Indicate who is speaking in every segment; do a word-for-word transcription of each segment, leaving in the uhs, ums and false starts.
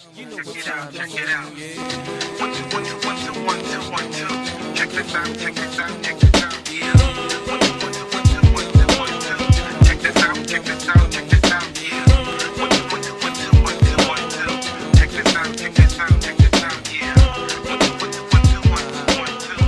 Speaker 1: Check it out, check it out. One, two, one, two, one, two, one, two, one, two. Check this out, check this out, check this out. Yeah. One, two, one, two, one, two, one, two, one, two. Check this out, check this out, check this out. Yeah. One, two, one, two, one, two, one, two, one, two. Check this out, check this out, check this out. Yeah. One, two, one, two, one, two, one, two, one, two.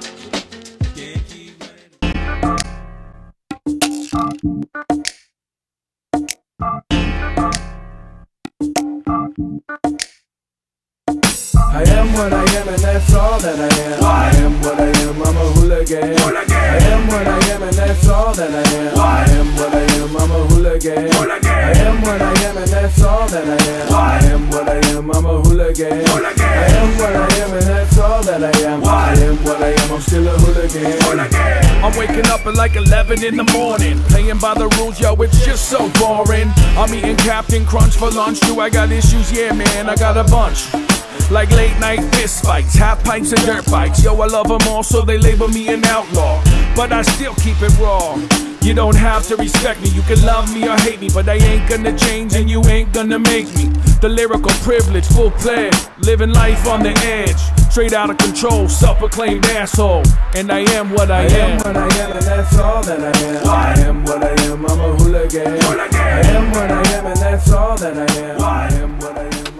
Speaker 2: I am what I am and that's all that I am. I am what I am, I'm a hooligan. I am what I am and that's all that I am. I am what I am, I'm a hooligan. I am what I am and that's all that I am. I am what I am, I'm a hooligan. I am what I am and that's all that I am. I am what I am, I'm still a hooligan.
Speaker 3: I'm waking up at like eleven in the morning, playing by the rules, yo, it's just so boring. I'm eating Captain Crunch for lunch, do I got issues? Yeah, man, I got a bunch. Like late night fist fights, half pints and dirt bikes. Yo, I love them all, so they label me an outlaw. But I still keep it raw. You don't have to respect me, you can love me or hate me, but I ain't gonna change and you ain't gonna make me. The lyrical privilege, full pledge, living life on the edge. Straight out of control, self-proclaimed asshole. And I am what I, I am.
Speaker 2: I am what I am and that's all that I am. I am what I am, I'm a hooligan. I am what I am and that's all that I am. I am what I am, I'm a hooligan.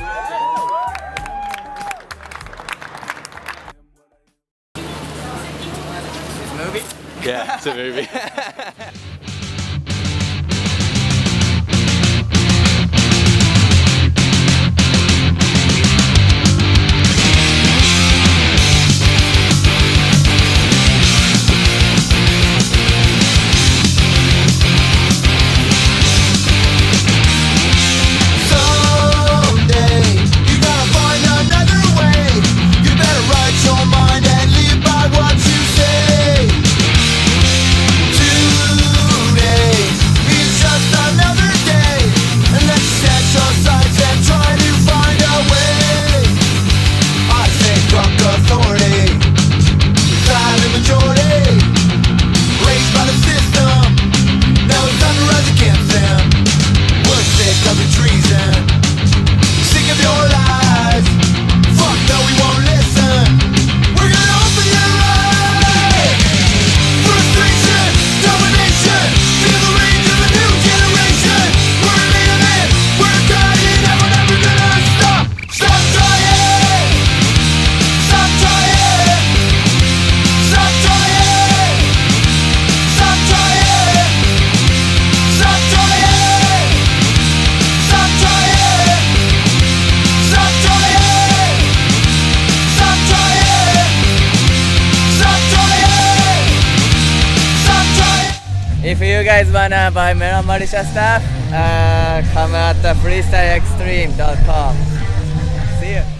Speaker 4: Movie?
Speaker 5: Yeah, it's a movie.
Speaker 4: If you guys wanna buy Mera Marisha stuff, uh, come at the freestyle extreme dot com. See you.